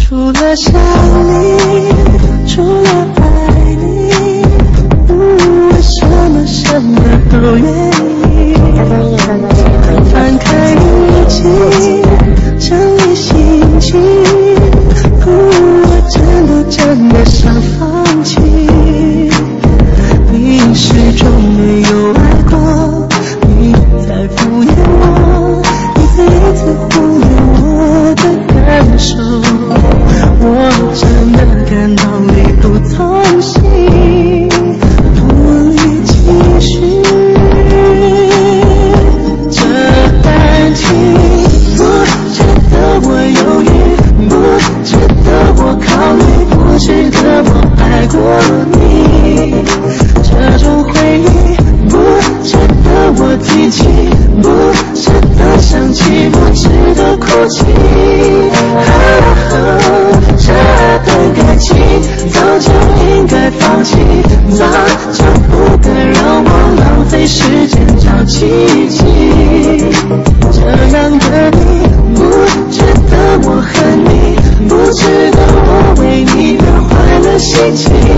除了想你，除了爱你，我什么都愿意。翻开日记，整理心情，我真的想放弃。你始终没有爱过，你在敷衍我，一次一次忽略我的感受，我真的感到力不从心，无力继续这感情。不值得我犹豫，不值得我考虑，不值得我爱过你。这种回忆不值得我提起，不值得想起，不值得哭泣。这段感情早就应该放弃，早就不该让我浪费时间找奇迹。这样的你不值得我恨你，不值得我为你而坏了心情。